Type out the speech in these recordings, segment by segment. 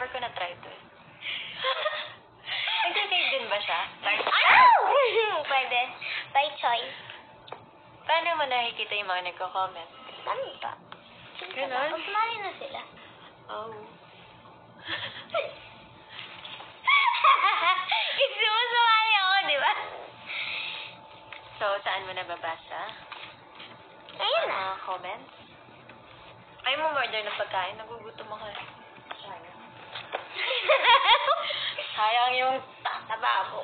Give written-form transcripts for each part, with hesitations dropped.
ko na-try to eh. Nag-save din ba siya? Pwede. By choice. Paano mo nakikita yung mga nagko-comment? Saan ba? Ganon? Usmali na sila. Oh. Isumusumali ako, di ba? So, saan mo nababasa? Ayun na. Mga comments? Ayaw mo murder ng pagkain? Nagugutom ako eh. Sayang. Sayang yung taba mo.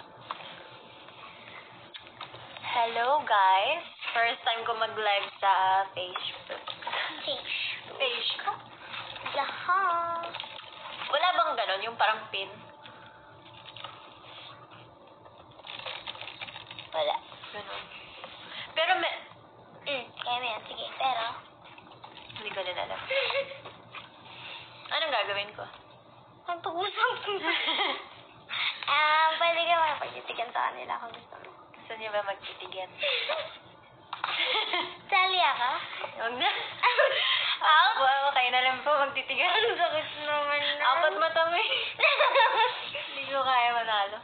Hello guys! First time ko mag-live sa Facebook. Facebook? Jaha. Wala bang ganon? Yung parang pin? Wala. Ganon. Pero may... Kaya mo yan. Sige, pero... Hindi ko din alam. Anong gagawin ko? Pag-usap. Pwede ka makapagtitigan sa kanila kung gusto mo. Gusto niyo ba magtitigan? Sali ako? Huwag na. Ako, kayo na lang po magtitigan. Ang sakit naman na. Apat mata mo eh. Hindi ko kaya manalo.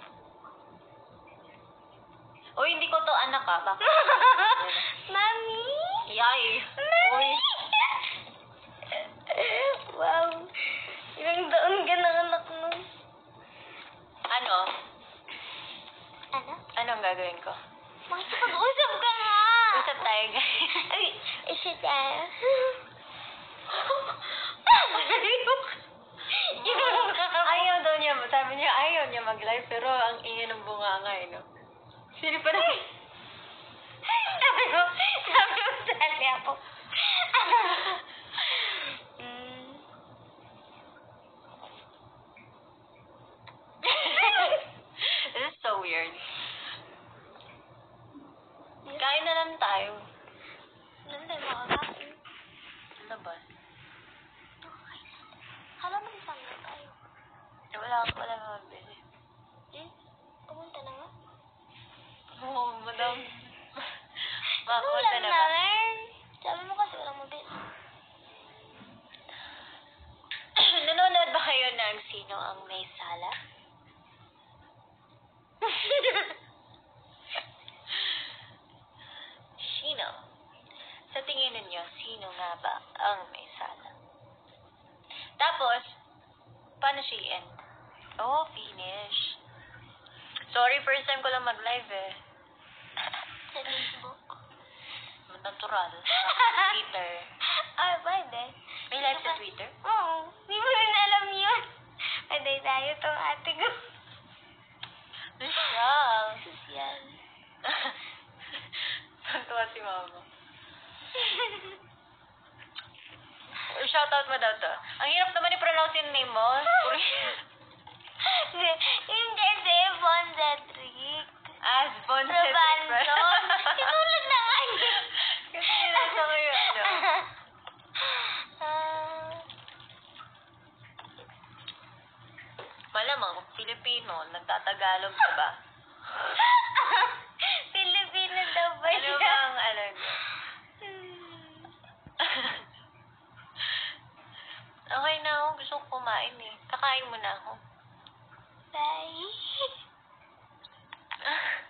Uy, hindi ko to anak ah. Bakit? Mami? Yay! Uy. Wow. Ilang taon ka ng anak mo? Ano? Ano? Anong gagawin ko? Makikipag-usap ka nga! Usap tayo, guys. Ay, isa tayo. Ayaw daw niya. Sabi niya, ayaw niya mag-live, pero ang ingay ng bunganga eh, no? Sino pa na? Sabi mo, sali ako. This is so weird. Kain na lang tayo. Ano tayo makakain? Ano ba? Kala mo saan na tayo? Wala mabili. Pumunta na nga. Oo, madam. Ano Mapunta lang na ba? namin? Sabi mo kasi walang mabili. Nanonood ba kayo ng Sino ang May Sala? Sino? Sa tingin ninyo, sino nga ba ang may sala? Tapos, paano siya i-end? Oh, finish. Sorry, first time ko lang mag-live eh. Sa Facebook. Natural. Twitter. Pwede. May live sa Twitter? Oo. Hindi mo rin alam yun. Pwede tayo tong ate ko. Social. Social. Tuwa si mama. Shoutout mo daw to. Ang hirap naman i-pronounce yung name mo. Yung kasi, Von Cedric. Von Cedric. Robanson. Tinulad na nga niya. Kasi nilasa ko yung ano. Malamang kung Pilipino, nagtatagalog ka ba? Pilipino daw ba Ano siya? bang ano niya? Okay na ako. Gusto ko kumain eh. Kakain mo na ako. Bye.